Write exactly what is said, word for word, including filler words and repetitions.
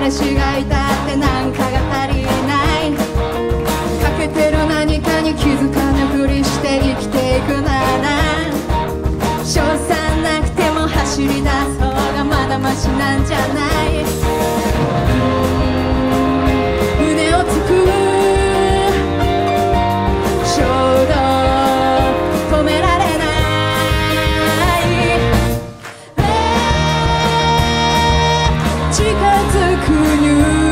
彼氏がいたってなんかが足りない、欠けてる何かに気づかぬふりして生きていくなら、賞賛なくても走り出す方がまだマシなんじゃない。胸をつく衝動止められない、近づくニュー